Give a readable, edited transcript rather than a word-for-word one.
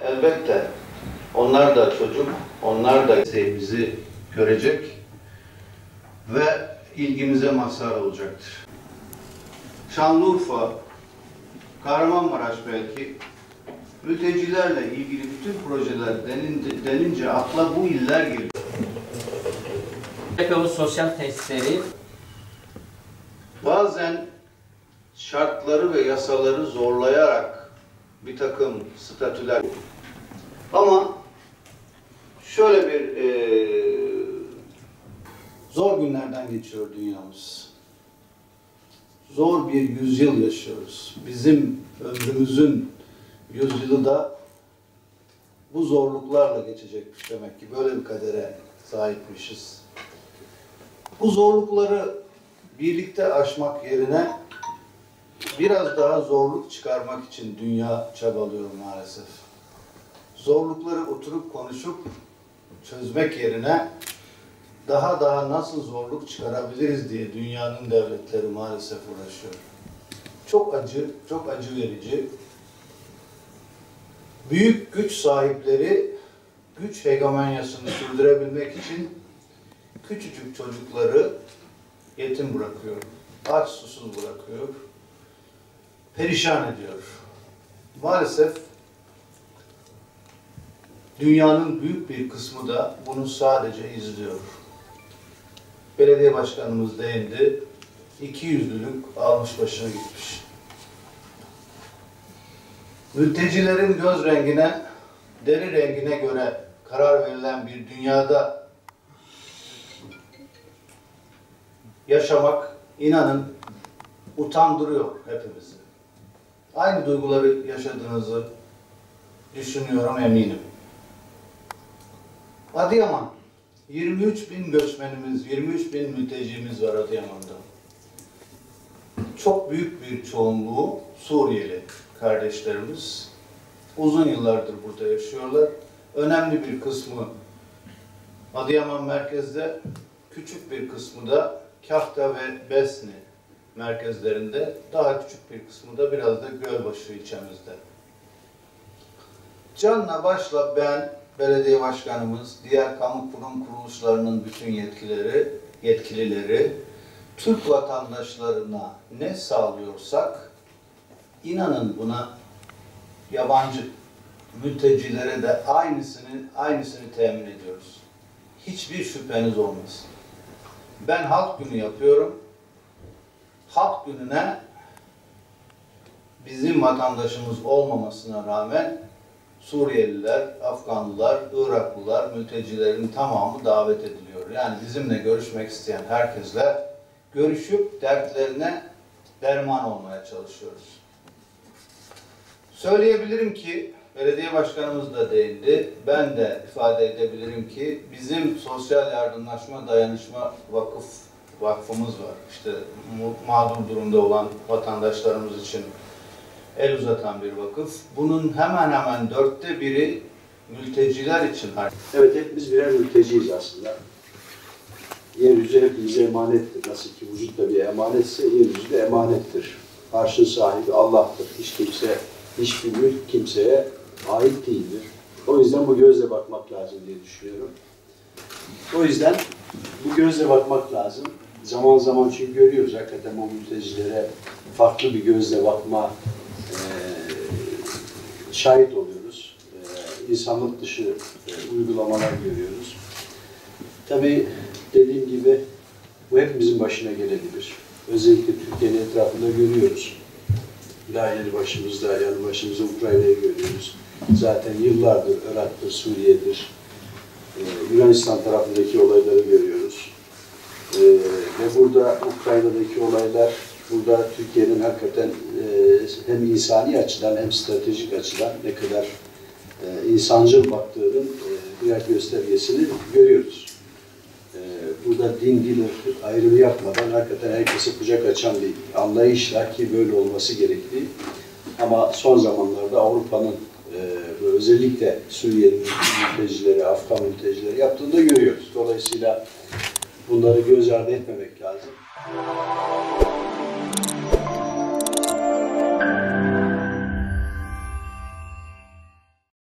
elbette onlar da çocuk, onlar da sevgimizi görecek ve ilgimize mazhar olacaktır. Şanlıurfa, Kahramanmaraş belki mültecilerle ilgili bütün projeler denince akla bu iller geliyor. Bu sosyal tesisleri bazen şartları ve yasaları zorlayarak bir takım statüler ama şöyle bir zor günlerden geçiyor dünyamız. Zor bir yüzyıl yaşıyoruz. Bizim ömrümüzün yüzyılı da bu zorluklarla geçecekmiş demek ki. Böyle bir kadere sahipmişiz. Bu zorlukları birlikte aşmak yerine biraz daha zorluk çıkarmak için dünya çabalıyor maalesef. Zorlukları oturup konuşup çözmek yerine daha nasıl zorluk çıkarabiliriz diye dünyanın devletleri maalesef uğraşıyor. Çok acı verici. Büyük güç sahipleri güç hegemonyasını sürdürebilmek için küçücük çocukları yetim bırakıyor, aç susuz bırakıyor, perişan ediyor. Maalesef dünyanın büyük bir kısmı da bunu sadece izliyor. Belediye başkanımız değindi, ikiyüzlülük almış başına gitmiş. Mültecilerin göz rengine, deri rengine göre karar verilen bir dünyada yaşamak, inanın, utandırıyor hepimizi. Aynı duyguları yaşadığınızı düşünüyorum, eminim. Adıyaman, 23.000 göçmenimiz, 23.000 mültecimiz var Adıyaman'da. Çok büyük bir çoğunluğu Suriyeli kardeşlerimiz. Uzun yıllardır burada yaşıyorlar. Önemli bir kısmı Adıyaman merkezde, küçük bir kısmı da Kahta ve Besni merkezlerinde, daha küçük bir kısmı da biraz da Gölbaşı ilçemizde. Canla başla ben, belediye başkanımız, diğer kamu kurum kuruluşlarının bütün yetkilileri Türk vatandaşlarına ne sağlıyorsak, inanın buna yabancı mültecilere de aynısını temin ediyoruz. Hiçbir şüpheniz olmasın. Ben halk günü yapıyorum. Halk gününe bizim vatandaşımız olmamasına rağmen Suriyeliler, Afganlılar, Iraklılar, mültecilerin tamamı davet ediliyor. Yani bizimle görüşmek isteyen herkesle görüşüp dertlerine derman olmaya çalışıyoruz. Söyleyebilirim ki, belediye başkanımız da değindi, ben de ifade edebilirim ki bizim Sosyal Yardımlaşma Dayanışma Vakfımız var. İşte mağdur durumda olan vatandaşlarımız için el uzatan bir vakıf. Bunun hemen 1/4 mülteciler için. Evet, hepimiz birer mülteciyiz aslında. Yeryüzü hepimize emanettir. Nasıl ki vücut da bir emanetse, yeryüzü de emanettir. Arşın sahibi Allah'tır. Hiç kimse, hiçbir mülk kimseye ait değildir. O yüzden bu gözle bakmak lazım diye düşünüyorum. O yüzden bu gözle bakmak lazım. Zaman zaman çünkü görüyoruz hakikaten o mültecilere farklı bir gözle bakma şahit oluyoruz. İnsanlık dışı uygulamalar görüyoruz. Tabii dediğim gibi bu hepimizin başına gelebilir. Özellikle Türkiye'nin etrafında görüyoruz. Daha yanı başımızda Ukrayna'yı görüyoruz. Zaten yıllardır Irak'tır, Suriye'dir, Yunanistan tarafındaki olayları görüyoruz. Ve burada Ukrayna'daki olaylar, burada Türkiye'nin hakikaten hem insani açıdan hem stratejik açıdan ne kadar insancıl baktığının birer göstergesini görüyoruz. Burada din, dil, ayrımı yapmadan hakikaten herkese kucak açan bir anlayışla ki böyle olması gerektiği. Ama son zamanlarda Avrupa'nın özellikle Suriyeli mültecileri, Afgan mültecileri yaptığını da görüyoruz. Dolayısıyla bunları göz ardı etmemek lazım.